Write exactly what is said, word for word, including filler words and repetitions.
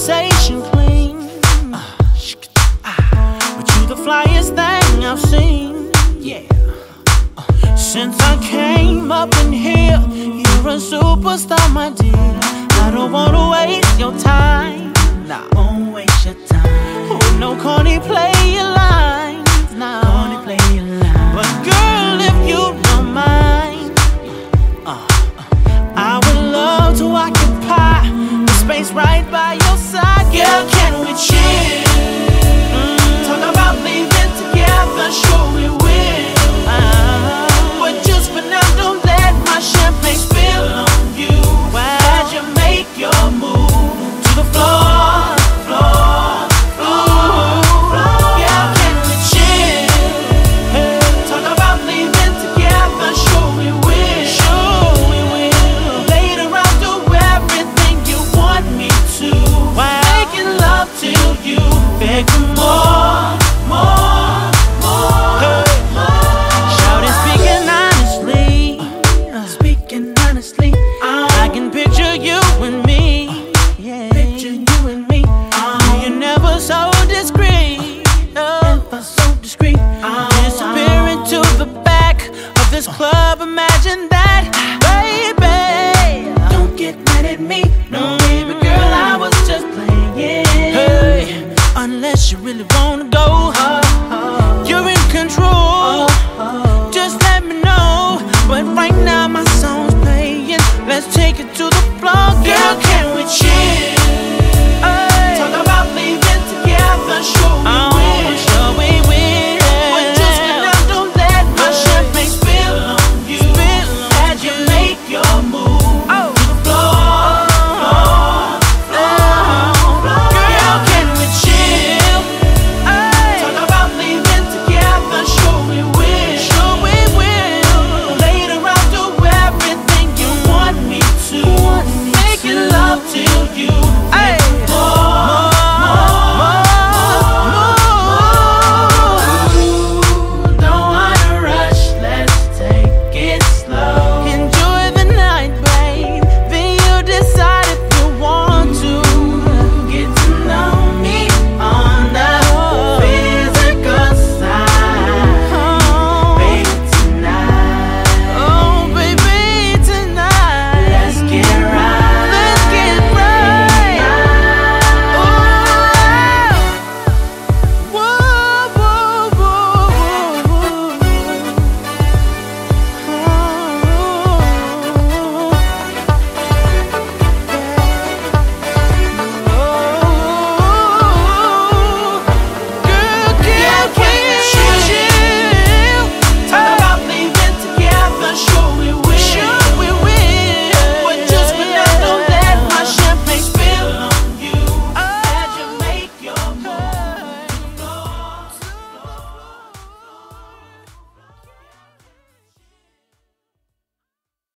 conversation clean. But you the flyest thing I've seen. Yeah. Since I came up in here, you're a superstar, my dear. I don't wanna waste your time. Nah, won't waste your time. Oh, no corny play your lines. Nah, corny play your lines. But girl, if you don't mind, uh, I would love to occupy the space right by your side. Girl, can we chill? Mm, talk about leaving together, sure we will. Uh, but just for now, don't let my champagne spill on you. As you make your move to the floor, floor, floor, floor. Yeah, can we chill? Hey, talk about leaving together, sure we will. Sure we will. Later I'll do everything you want me to. Wow. Making love till you beg for more, more, more, hey. More. Shout it, speaking honestly, uh, speaking honestly, uh, I can picture you and me. Yeah, picture you and me. Uh, You're never so discreet, uh, never so discreet. Uh, Disappear into the back of this club. Imagine that, baby. Don't get mad at me, no, baby girl. I was just playing. Hey, unless you really wanna go, uh, you're in control. Just let me know. But right now my song's playing. Let's take it to the floor, girl. Can we chill?